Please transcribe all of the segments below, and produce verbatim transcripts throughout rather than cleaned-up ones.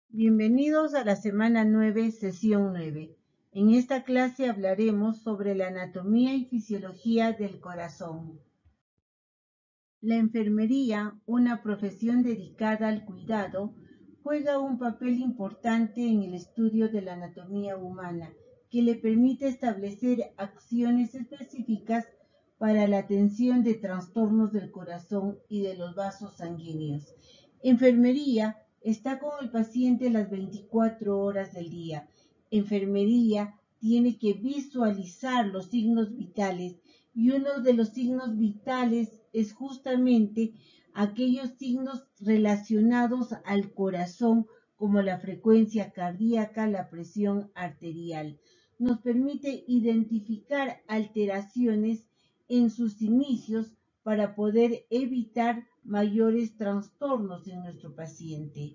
Bienvenidos a la semana nueve, sesión nueve. En esta clase hablaremos sobre la anatomía y fisiología del corazón. La enfermería, una profesión dedicada al cuidado, juega un papel importante en el estudio de la anatomía humana, que le permite establecer acciones específicas para la atención de trastornos del corazón y de los vasos sanguíneos. Enfermería está con el paciente las veinticuatro horas del día. Enfermería tiene que visualizar los signos vitales y uno de los signos vitales es justamente aquellos signos relacionados al corazón, como la frecuencia cardíaca, la presión arterial. Nos permite identificar alteraciones en sus inicios para poder evitar mayores trastornos en nuestro paciente.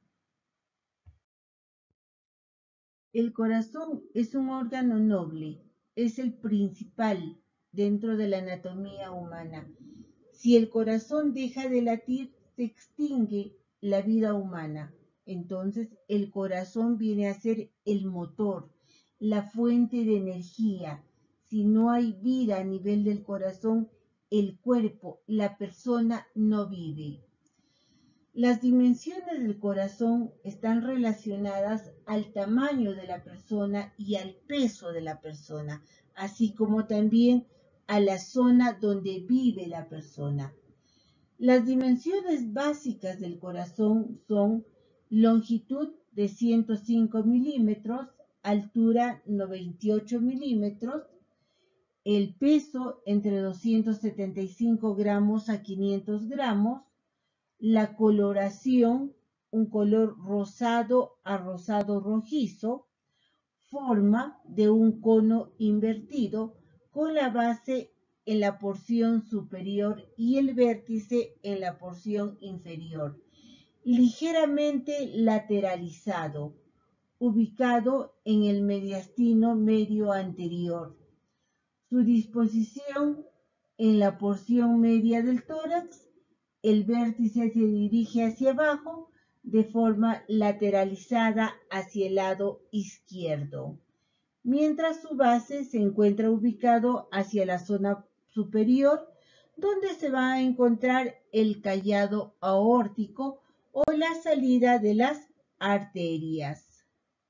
El corazón es un órgano noble, es el principal dentro de la anatomía humana. Si el corazón deja de latir, se extingue la vida humana. Entonces el corazón viene a ser el motor, la fuente de energía. Si no hay vida a nivel del corazón, el cuerpo, la persona no vive. Las dimensiones del corazón están relacionadas al tamaño de la persona y al peso de la persona, así como también a la zona donde vive la persona. Las dimensiones básicas del corazón son longitud de ciento cinco milímetros, altura noventa y ocho milímetros, el peso entre doscientos setenta y cinco gramos a quinientos gramos, la coloración, un color rosado a rosado rojizo, forma de un cono invertido con la base en la porción superior y el vértice en la porción inferior, ligeramente lateralizado, ubicado en el mediastino medio anterior. Su disposición en la porción media del tórax, el vértice se dirige hacia abajo de forma lateralizada hacia el lado izquierdo, mientras su base se encuentra ubicado hacia la zona superior, donde se va a encontrar el callado aórtico o la salida de las arterias.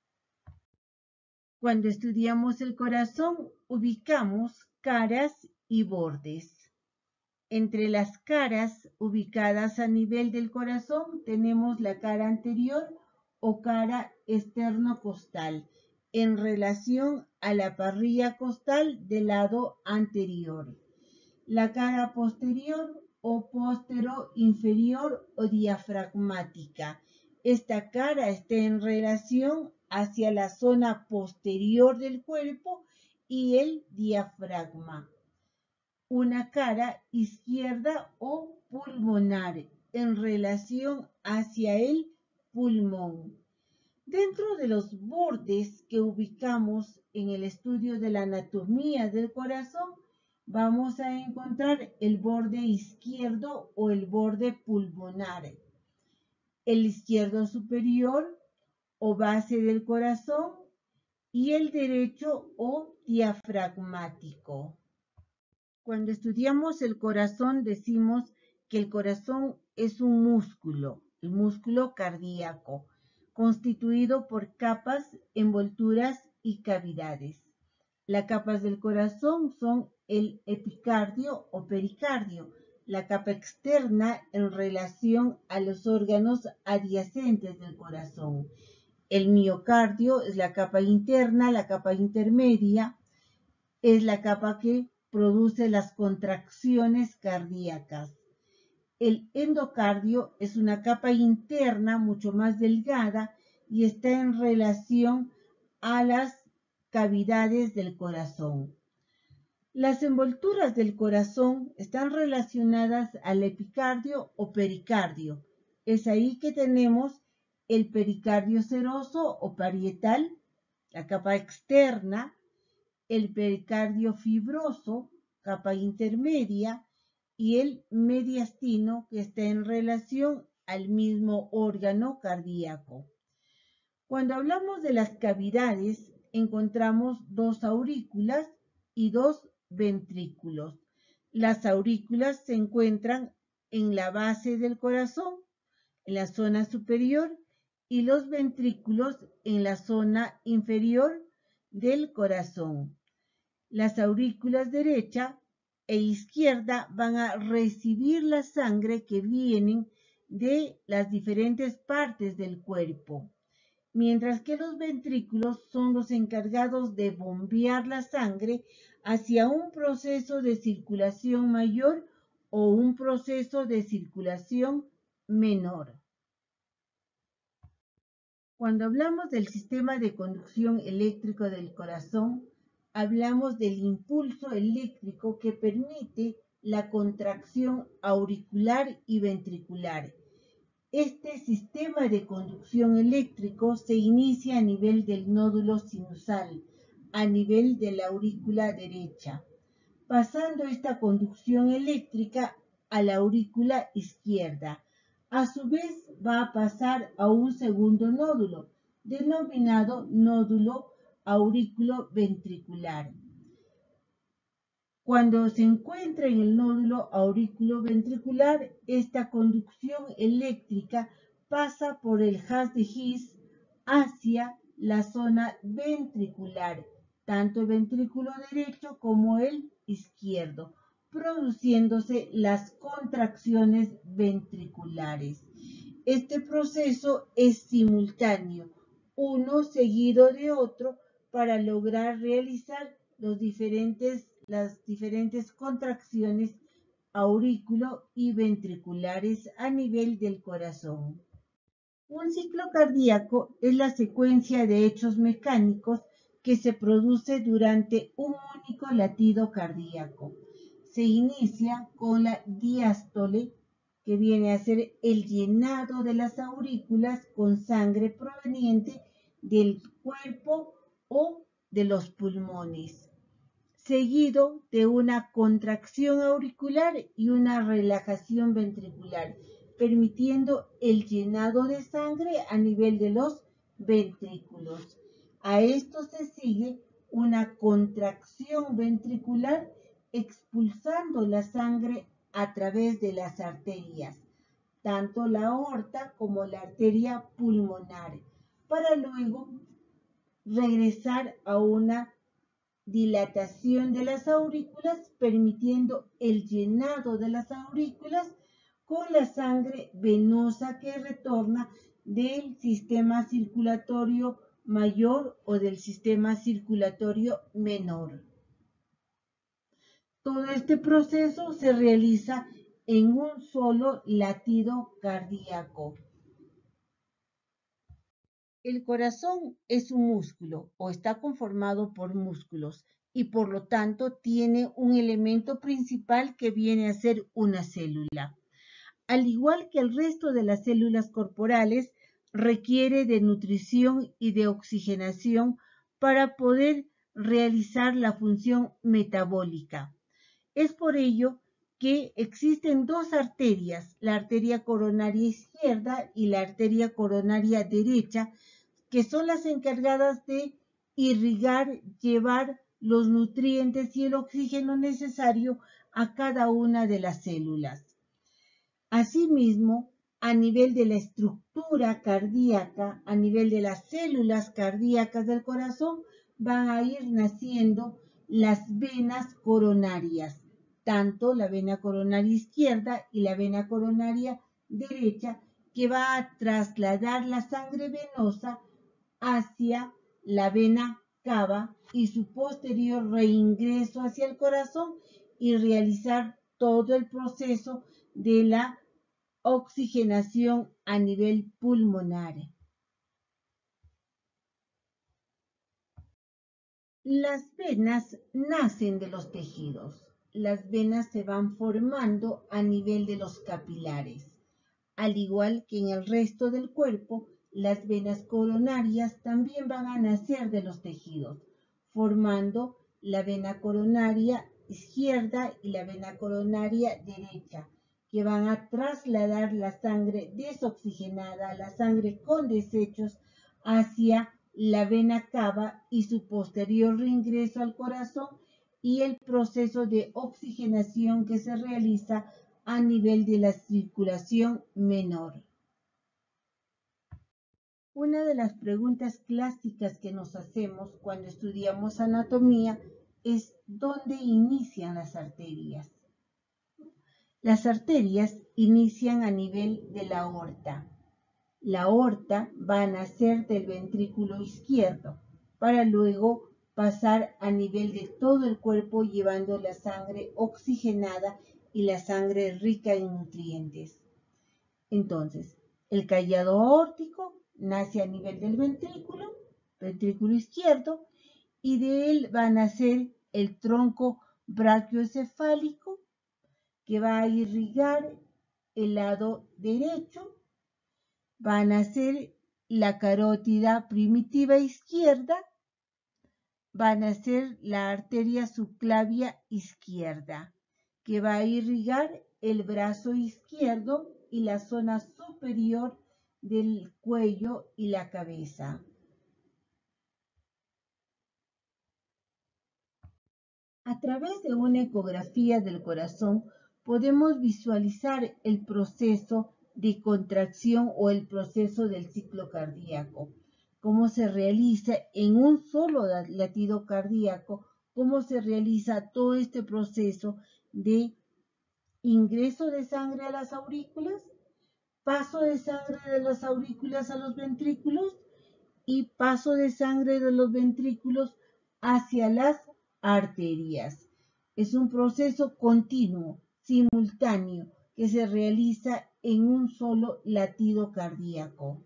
Cuando estudiamos el corazón, ubicamos caras y bordes. Entre las caras ubicadas a nivel del corazón tenemos la cara anterior o cara externocostal en relación a la parrilla costal del lado anterior. La cara posterior o postero-inferior o diafragmática. Esta cara está en relación hacia la zona posterior del cuerpo y el diafragma. Una cara izquierda o pulmonar en relación hacia el pulmón. Dentro de los bordes que ubicamos en el estudio de la anatomía del corazón, vamos a encontrar el borde izquierdo o el borde pulmonar, el izquierdo superior o base del corazón y el derecho o diafragmático. Cuando estudiamos el corazón decimos que el corazón es un músculo, el músculo cardíaco, constituido por capas, envolturas y cavidades. Las capas del corazón son el epicardio o pericardio, la capa externa en relación a los órganos adyacentes del corazón. El miocardio es la capa interna, la capa intermedia, es la capa que produce las contracciones cardíacas. El endocardio es una capa interna mucho más delgada y está en relación a las cavidades del corazón. Las envolturas del corazón están relacionadas al epicardio o pericardio. Es ahí que tenemos el pericardio seroso o parietal, la capa externa, el pericardio fibroso, capa intermedia, y el mediastino, que está en relación al mismo órgano cardíaco. Cuando hablamos de las cavidades, encontramos dos aurículas y dos ventrículos. Las aurículas se encuentran en la base del corazón, en la zona superior, y los ventrículos en la zona inferior del corazón. Las aurículas derecha e izquierda van a recibir la sangre que vienen de las diferentes partes del cuerpo, mientras que los ventrículos son los encargados de bombear la sangre hacia un proceso de circulación mayor o un proceso de circulación menor. Cuando hablamos del sistema de conducción eléctrico del corazón, hablamos del impulso eléctrico que permite la contracción auricular y ventricular. Este sistema de conducción eléctrico se inicia a nivel del nódulo sinusal, a nivel de la aurícula derecha, pasando esta conducción eléctrica a la aurícula izquierda. A su vez va a pasar a un segundo nódulo, denominado nódulo aurículo-ventricular. Cuando se encuentra en el nódulo aurículo-ventricular, esta conducción eléctrica pasa por el haz de His hacia la zona ventricular, tanto el ventrículo derecho como el izquierdo, produciéndose las contracciones ventriculares. Este proceso es simultáneo, uno seguido de otro, para lograr realizar los diferentes, las diferentes contracciones aurículo y ventriculares a nivel del corazón. Un ciclo cardíaco es la secuencia de hechos mecánicos que se produce durante un único latido cardíaco. Se inicia con la diástole, que viene a ser el llenado de las aurículas con sangre proveniente del cuerpo o de los pulmones, seguido de una contracción auricular y una relajación ventricular, permitiendo el llenado de sangre a nivel de los ventrículos. A esto se sigue una contracción ventricular expulsando la sangre a través de las arterias, tanto la aorta como la arteria pulmonar, para luego regresar a una dilatación de las aurículas, permitiendo el llenado de las aurículas con la sangre venosa que retorna del sistema circulatorio mayor o del sistema circulatorio menor. Todo este proceso se realiza en un solo latido cardíaco. El corazón es un músculo o está conformado por músculos y por lo tanto tiene un elemento principal que viene a ser una célula. Al igual que el resto de las células corporales, requiere de nutrición y de oxigenación para poder realizar la función metabólica. Es por ello que existen dos arterias, la arteria coronaria izquierda y la arteria coronaria derecha, que son las encargadas de irrigar, llevar los nutrientes y el oxígeno necesario a cada una de las células. Asimismo, a nivel de la estructura cardíaca, a nivel de las células cardíacas del corazón, van a ir naciendo las venas coronarias, tanto la vena coronaria izquierda y la vena coronaria derecha, que va a trasladar la sangre venosa hacia la vena cava y su posterior reingreso hacia el corazón y realizar todo el proceso de la oxigenación a nivel pulmonar. Las venas nacen de los tejidos. Las venas se van formando a nivel de los capilares. Al igual que en el resto del cuerpo, las venas coronarias también van a nacer de los tejidos, formando la vena coronaria izquierda y la vena coronaria derecha, que van a trasladar la sangre desoxigenada, la sangre con desechos, hacia la vena cava y su posterior reingreso al corazón y el proceso de oxigenación que se realiza a nivel de la circulación menor. Una de las preguntas clásicas que nos hacemos cuando estudiamos anatomía es ¿dónde inician las arterias? Las arterias inician a nivel de la aorta. La aorta va a nacer del ventrículo izquierdo para luego pasar a nivel de todo el cuerpo llevando la sangre oxigenada y la sangre rica en nutrientes. Entonces, el callado aórtico nace a nivel del ventrículo, ventrículo izquierdo, y de él va a nacer el tronco brachiocefálico que va a irrigar el lado derecho, va a nacer la carótida primitiva izquierda, va a nacer la arteria subclavia izquierda, que va a irrigar el brazo izquierdo y la zona superior del cuello y la cabeza. A través de una ecografía del corazón podemos visualizar el proceso de contracción o el proceso del ciclo cardíaco, cómo se realiza en un solo latido cardíaco, cómo se realiza todo este proceso de ingreso de sangre a las aurículas, paso de sangre de las aurículas a los ventrículos y paso de sangre de los ventrículos hacia las arterias. Es un proceso continuo, simultáneo, que se realiza en un solo latido cardíaco.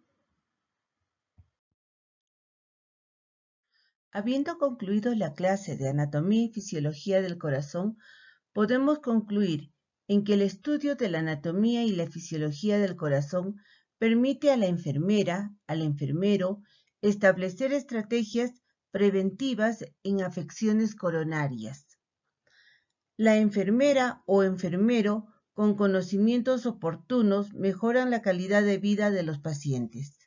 Habiendo concluido la clase de anatomía y fisiología del corazón, podemos concluir en que el estudio de la anatomía y la fisiología del corazón permite a la enfermera, al enfermero, establecer estrategias preventivas en afecciones coronarias. La enfermera o enfermero con conocimientos oportunos mejoran la calidad de vida de los pacientes.